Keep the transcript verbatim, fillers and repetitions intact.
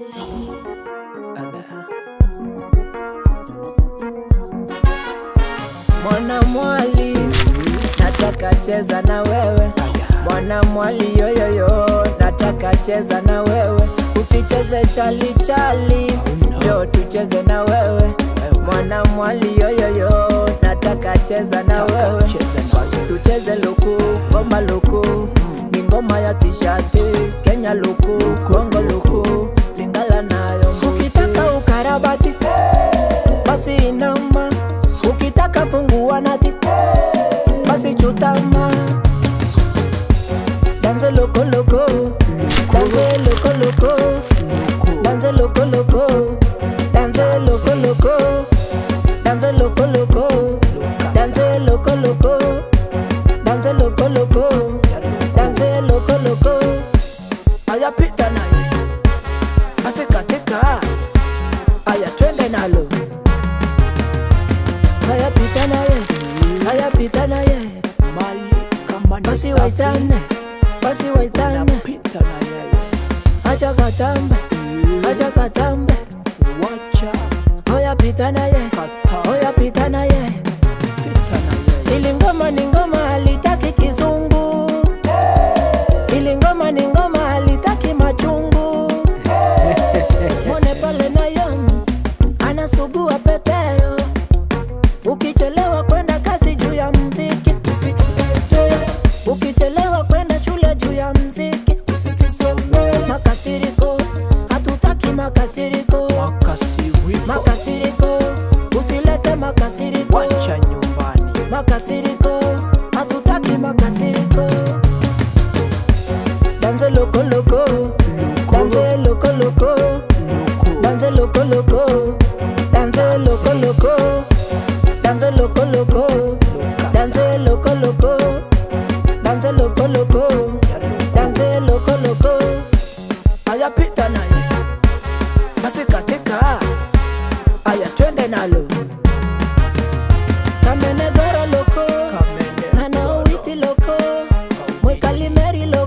Mwana mwali, nataka cheza na wewe. Mwana mwali yoyoyo, nataka cheza na wewe. Usicheze chali chali, njoo tucheze na wewe. Mwana mwali yoyoyo, nataka cheza na wewe. Basi tucheze luku, ngoma luku, ni ngoma ya tishati, Kenya luku, Kongo luku, Lingala nayo. Ukitaka ukarabati, basi inama. Ukitaka fungua nati, basi chutama. Danse loko loko, danse loko loko, danse loko loko, danse loko loko, danse loko loko, danse loko loko, danse loko loko, danse loko loko. Aya pita naye, basi katika, aya twende nalo. Aya pita naye, aya pita naye, mali kama ni basi waitane, basi waitane, pita naye. Acha katambe, acha katambe, wacha. Aya pita naye, aya pita naye, pita naye. Ili ngoma ni ngoma halitaki kizungu, ili ngoma ni ngoma halitaki machungu. Mone pale na yoni, anasugua petero. Ukichelewa kwenda kazi juu ya mziki, ukichelewa kwenda shule juu ya mziki, makasiriko, hatutaki makasiriko. Makasiriko, usilete makasiriko, wacha nyumbani. Makasiriko, hatutaki makasiriko. Danse loko loko, danse loko loko, danse loko loko, danse loko loko, danse loko loko, danse loko loko, danse loko loko, danse loko loko. Aya pita naye, basi katika, aya twende nalo. Kamene goro loko, Nana Owiti loko, Mwikalimeri loko.